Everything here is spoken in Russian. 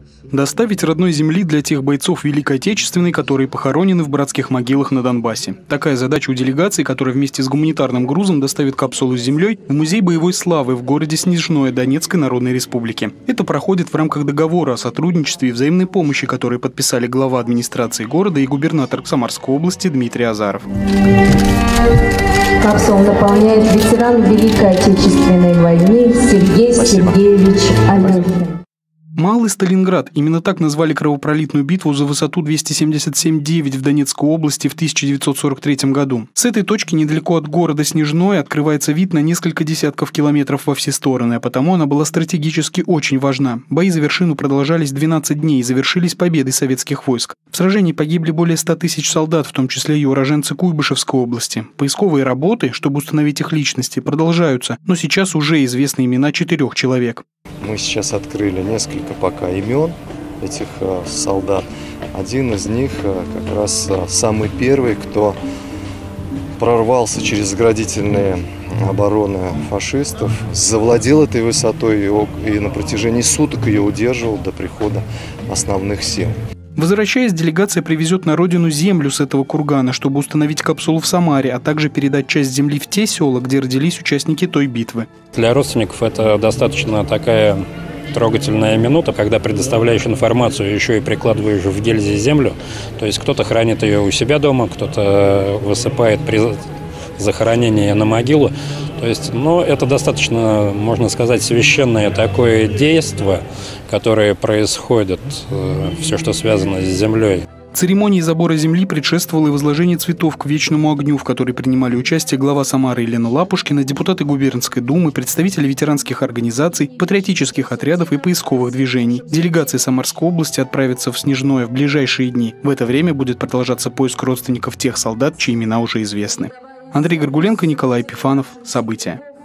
Доставить родной земли для тех бойцов Великой Отечественной, которые похоронены в братских могилах на Донбассе. Такая задача у делегации, которая вместе с гуманитарным грузом доставит капсулу с землей в Музей боевой славы в городе Снежное Донецкой Народной Республики. Это проходит в рамках договора о сотрудничестве и взаимной помощи, который подписали глава администрации города и губернатор Самарской области Дмитрий Азаров. Капсулу наполняет ветеран Великой Отечественной войны Сергей Сергеевич Алехин. Малый Сталинград. Именно так назвали кровопролитную битву за высоту 277,9 в Донецкой области в 1943 году. С этой точки недалеко от города Снежное открывается вид на несколько десятков километров во все стороны, а потому она была стратегически очень важна. Бои за вершину продолжались 12 дней и завершились победой советских войск. В сражении погибли более 100 тысяч солдат, в том числе и уроженцы Куйбышевской области. Поисковые работы, чтобы установить их личности, продолжаются, но сейчас уже известны имена 4 человек. Мы сейчас открыли несколько пока имен этих солдат. Один из них как раз самый первый, кто прорвался через заградительные обороны фашистов, завладел этой высотой и на протяжении суток ее удерживал до прихода основных сил. Возвращаясь, делегация привезет на родину землю с этого кургана, чтобы установить капсулу в Самаре, а также передать часть земли в те села, где родились участники той битвы. Для родственников это достаточно такая трогательная минута, когда предоставляешь информацию, еще и прикладываешь в гильзе землю. То есть кто-то хранит ее у себя дома, кто-то высыпает при захоронении на могилу. То есть, это достаточно, можно сказать, священное такое действо, которое происходит, все, что связано с землей. Церемонии забора земли предшествовало и возложение цветов к вечному огню, в которой принимали участие глава Самары Елена Лапушкина, депутаты губернской думы, представители ветеранских организаций, патриотических отрядов и поисковых движений. Делегация Самарской области отправится в Снежное в ближайшие дни. В это время будет продолжаться поиск родственников тех солдат, чьи имена уже известны. Андрей Горгуленко, Николай Епифанов. События.